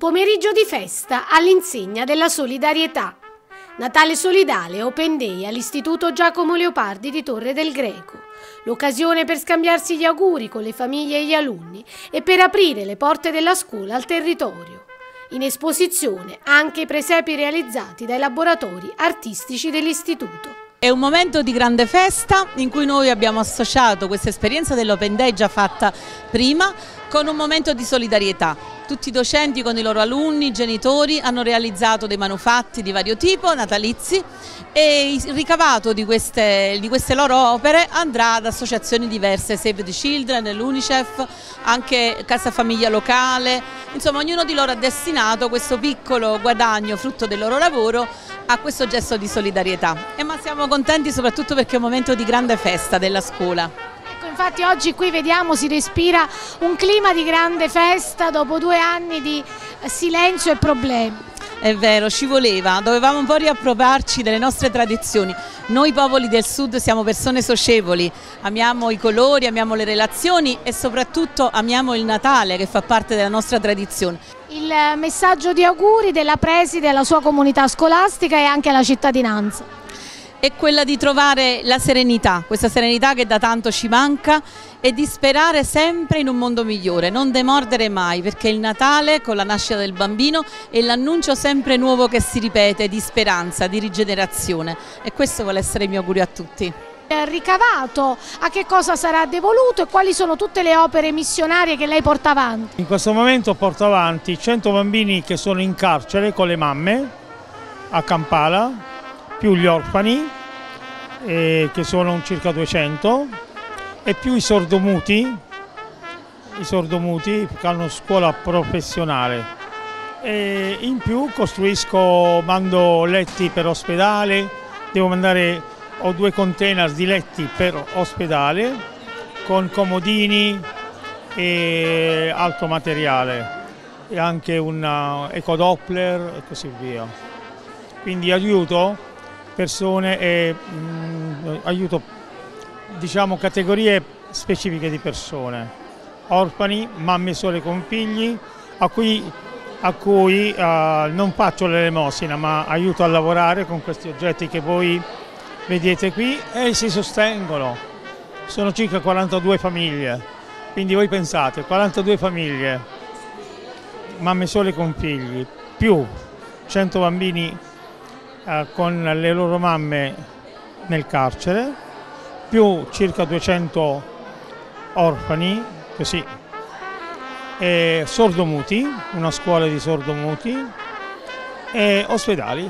pomeriggio di festa all'insegna della solidarietà. Natale solidale Open Day all'Istituto Giacomo Leopardi di Torre del Greco. L'occasione per scambiarsi gli auguri con le famiglie e gli alunni e per aprire le porte della scuola al territorio. In esposizione anche i presepi realizzati dai laboratori artistici dell'Istituto. È un momento di grande festa in cui noi abbiamo associato questa esperienza dell'Open Day già fatta prima con un momento di solidarietà. Tutti i docenti con i loro alunni, i genitori hanno realizzato dei manufatti di vario tipo, natalizi, e il ricavato di queste loro opere andrà ad associazioni diverse, Save the Children, l'Unicef, anche Casa Famiglia Locale, insomma ognuno di loro ha destinato questo piccolo guadagno frutto del loro lavoro a questo gesto di solidarietà. Ma siamo contenti soprattutto perché è un momento di grande festa della scuola. Infatti oggi qui vediamo si respira un clima di grande festa dopo 2 anni di silenzio e problemi. È vero, ci voleva, dovevamo un po' riappropriarci delle nostre tradizioni. Noi popoli del sud siamo persone socievoli, amiamo i colori, amiamo le relazioni e soprattutto amiamo il Natale che fa parte della nostra tradizione. Il messaggio di auguri della preside alla sua comunità scolastica e anche alla cittadinanza. È quella di trovare la serenità, questa serenità che da tanto ci manca, e di sperare sempre in un mondo migliore, non demordere mai, perché il Natale con la nascita del bambino è l'annuncio sempre nuovo che si ripete di speranza, di rigenerazione, e questo vuole essere il mio augurio a tutti. Ricavato, a che cosa sarà devoluto e quali sono tutte le opere missionarie che lei porta avanti? In questo momento porto avanti 100 bambini che sono in carcere con le mamme a Kampala, più gli orfani, che sono circa 200, e più i sordomuti che hanno scuola professionale. E in più mando letti per ospedale, ho 2 container di letti per ospedale, con comodini e altro materiale, e anche un ecodoppler e così via. Quindi aiuto persone e aiuto, diciamo, categorie specifiche di persone, orfani, mamme sole con figli, a cui non faccio l'elemosina ma aiuto a lavorare con questi oggetti che voi vedete qui e si sostengono. Sono circa 42 famiglie, quindi voi pensate, 42 famiglie, mamme sole con figli, più 100 bambini con le loro mamme nel carcere, più circa 200 orfani, così, e sordomuti, una scuola di sordomuti, e ospedali.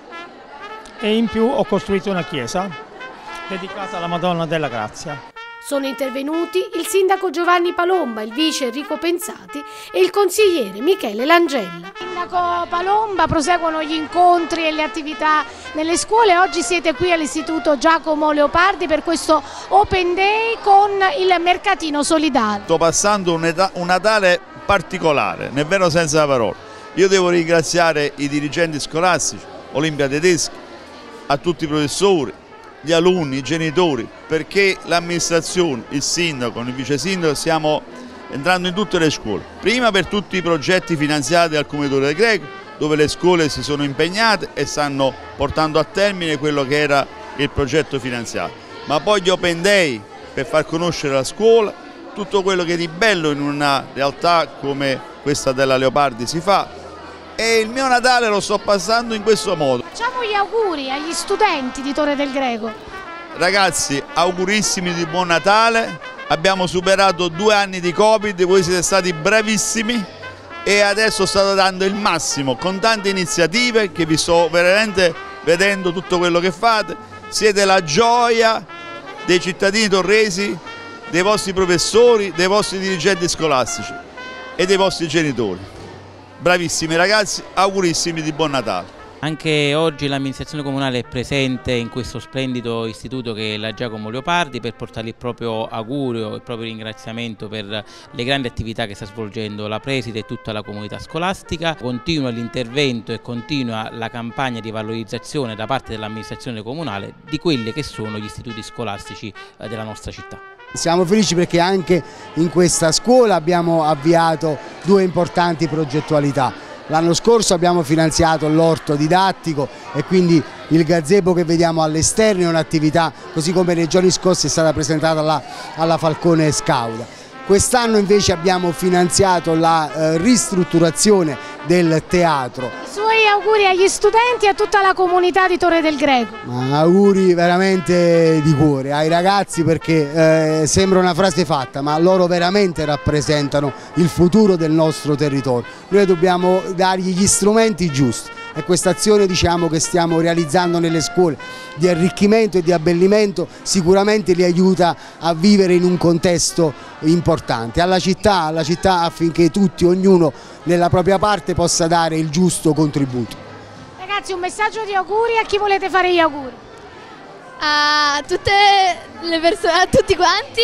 E in più ho costruito una chiesa dedicata alla Madonna della Grazia. Sono intervenuti il sindaco Giovanni Palomba, il vice Enrico Pensati e il consigliere Michele Langella. Sindaco Palomba, proseguono gli incontri e le attività nelle scuole. Oggi siete qui all'Istituto Giacomo Leopardi per questo Open Day con il mercatino solidale. Sto passando un Natale particolare, nel vero senso della parola. Io devo ringraziare i dirigenti scolastici, Olimpia Tedeschi, a tutti i professori, gli alunni, i genitori, perché l'amministrazione, il sindaco, il vice sindaco stiamo entrando in tutte le scuole. Prima per tutti i progetti finanziati dal Comune Torre del Greco, dove le scuole si sono impegnate e stanno portando a termine quello che era il progetto finanziato. Ma poi gli Open Day per far conoscere la scuola, tutto quello che di bello in una realtà come questa della Leopardi si fa. E il mio Natale lo sto passando in questo modo. Facciamo gli auguri agli studenti di Torre del Greco. Ragazzi, augurissimi di buon Natale. Abbiamo superato 2 anni di Covid, voi siete stati bravissimi e adesso state dando il massimo con tante iniziative che vi sto veramente vedendo tutto quello che fate. Siete la gioia dei cittadini torresi, dei vostri professori, dei vostri dirigenti scolastici e dei vostri genitori. Bravissimi ragazzi, augurissimi di buon Natale. Anche oggi l'amministrazione comunale è presente in questo splendido istituto che è la Giacomo Leopardi per portare il proprio augurio, il proprio ringraziamento per le grandi attività che sta svolgendo la preside e tutta la comunità scolastica. Continua l'intervento e continua la campagna di valorizzazione da parte dell'amministrazione comunale di quelli che sono gli istituti scolastici della nostra città. Siamo felici perché anche in questa scuola abbiamo avviato 2 importanti progettualità. L'anno scorso abbiamo finanziato l'orto didattico e quindi il gazebo che vediamo all'esterno è un'attività, così come nei giorni scorsi è stata presentata alla Falcone Scauda. Quest'anno invece abbiamo finanziato la ristrutturazione del teatro. I suoi auguri agli studenti e a tutta la comunità di Torre del Greco. Auguri veramente di cuore ai ragazzi, perché sembra una frase fatta, ma loro veramente rappresentano il futuro del nostro territorio. Noi dobbiamo dargli gli strumenti giusti e questa azione, diciamo, che stiamo realizzando nelle scuole di arricchimento e di abbellimento sicuramente li aiuta a vivere in un contesto importante, alla città affinché tutti, ognuno nella propria parte, possa dare il giusto contributo. Ragazzi, un messaggio di auguri, a chi volete fare gli auguri? A tutte le persone, a tutti quanti,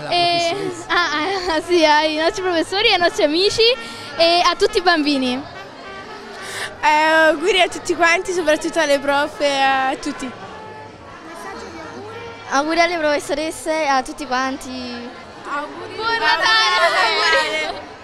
sì, ai nostri professori, ai nostri amici e a tutti i bambini. Auguri a tutti quanti, soprattutto alle prof e a tutti. Auguri alle professoresse e a tutti quanti. Auguri. Buon Natale!